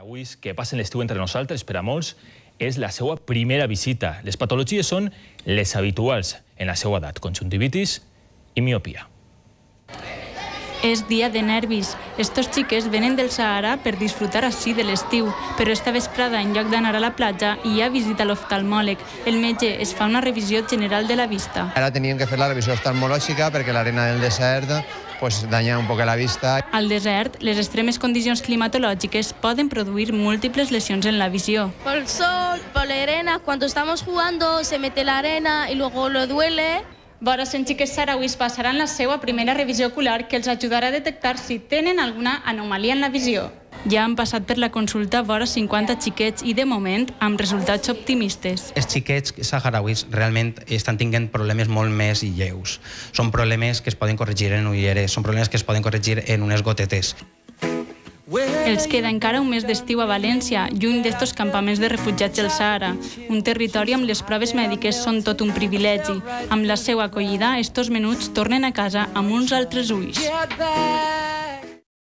Saharauis que passen l'estiu entre nosaltres, per a molts, és la seva primera visita. Les patologies són les habituals en la seva edat, conjuntivitis i miopia. És dia de nervis. Estos xiques venen del Sahara per disfrutar així de l'estiu, però esta vesprada, en lloc d'anar a la platja, hi ha visita a l'oftalmòleg. El metge es fa una revisió general de la vista. Ara teníem que fer la revisió oftalmològica perquè l'arena del desert daña un poc la vista. Al desert, les extremes condicions climatològiques poden produir múltiples lesions en la visió. Por el sol, por la arena, cuando estamos jugando se mete la arena y luego lo duele. Vora 100 xiques sahrauis passaran la seva primera revisió ocular que els ajudarà a detectar si tenen alguna anomalia en la visió. Ja han passat per la consulta vora 50 xiquets i, de moment, amb resultats optimistes. Els xiquets saharauis realment estan tenint problemes molt més lleus. Són problemes que es poden corregir en ulleres, són problemes que es poden corregir en unes gotetes. Els queda encara un mes d'estiu a València, lluny d'estos campaments de refugiats del Sahara. Un territori amb les proves mèdiques són tot un privilegi. Amb la seva acollida, estos menuts tornen a casa amb uns altres ulls.